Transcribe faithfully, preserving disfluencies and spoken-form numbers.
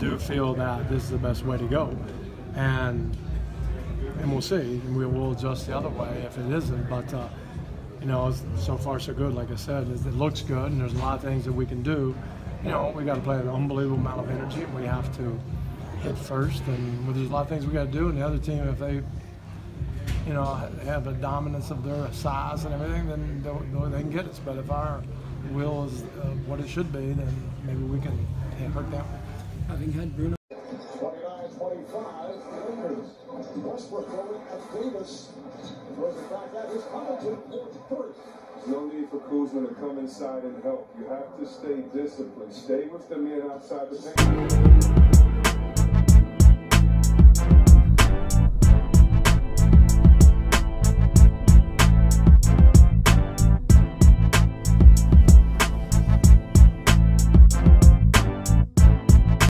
do feel that this is the best way to go, and and we'll see. And we will adjust the other way if it isn't. But uh, you know, so far so good. Like I said, it looks good, and there's a lot of things that we can do. You know, we got to play an unbelievable amount of energy, and we have to hit first. And there's a lot of things we got to do. And the other team, if they, you know, have a dominance of their size and everything, then they, they can get us. But if our will is uh, what it should be, then maybe we can hurt them. Having had Bruno. twenty-nine twenty-five, Westbrook going at Davis. Throws it back at his Covington for first. No need for Kuzma to come inside and help. You have to stay disciplined. Stay with the men outside the paint.